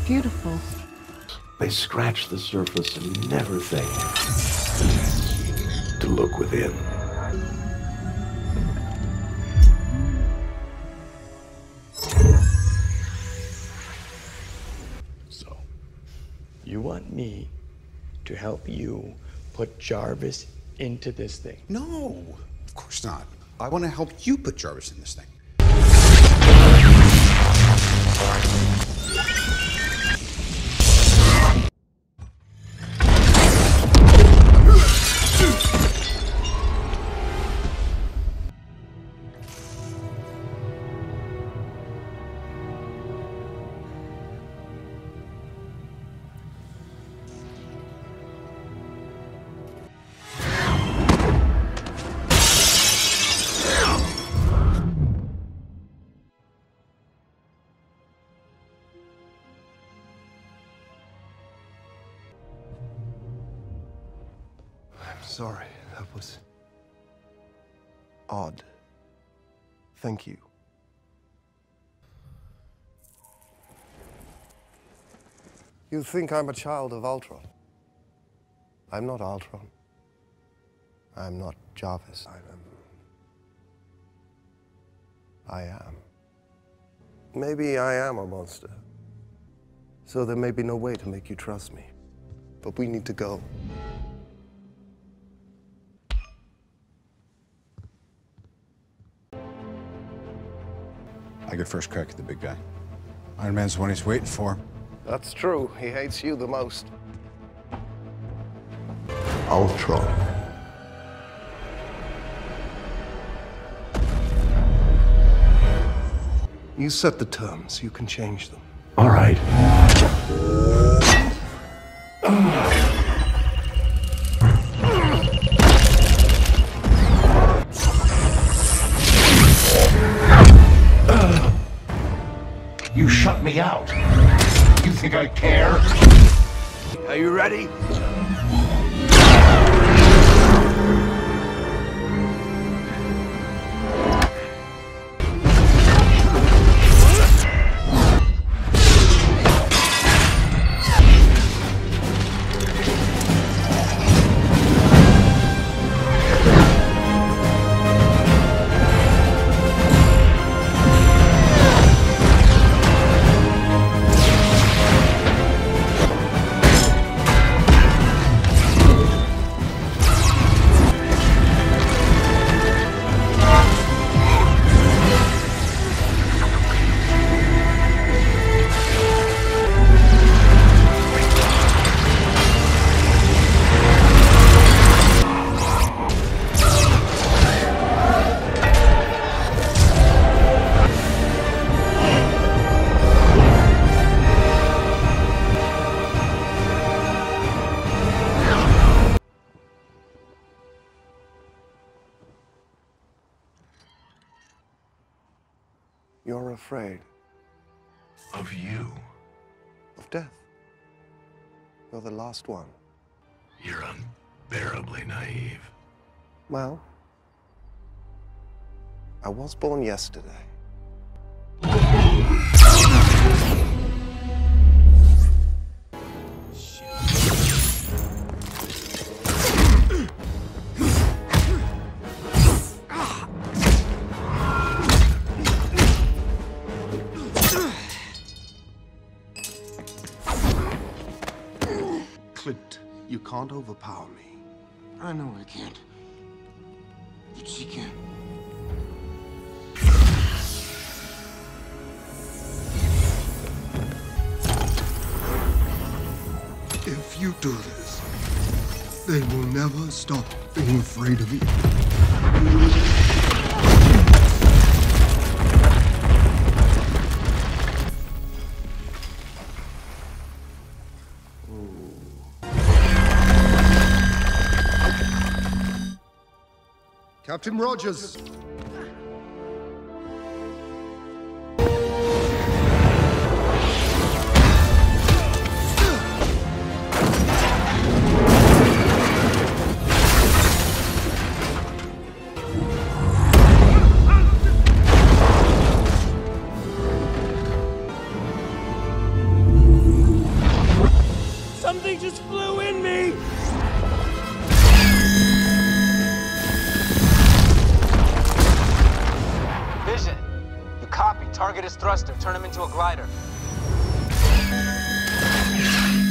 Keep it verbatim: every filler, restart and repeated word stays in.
beautiful. They scratch the surface and never think to look within. So, you want me to help you put Jarvis into this thing? No, of course not. I want to help you put Jarvis in this thing. Sorry, that was odd. Thank you. You think I'm a child of Ultron. I'm not Ultron. I'm not Jarvis. I am. I am. Maybe I am a monster. So there may be no way to make you trust me. But we need to go. I get first crack at the big guy. Iron Man's the one he's waiting for. That's true. He hates you the most. Ultron. You set the terms. You can change them. All right. You shut me out. You think I care? Are you ready? You're afraid. Of you. Of death. You're the last one. You're unbearably naive. Well, I was born yesterday. Clint, you can't overpower me. I know I can't. But she can. If you do this, they will never stop being afraid of you. Captain Rogers! just flew in me! Vision, you copy. Target his thruster. Turn him into a glider.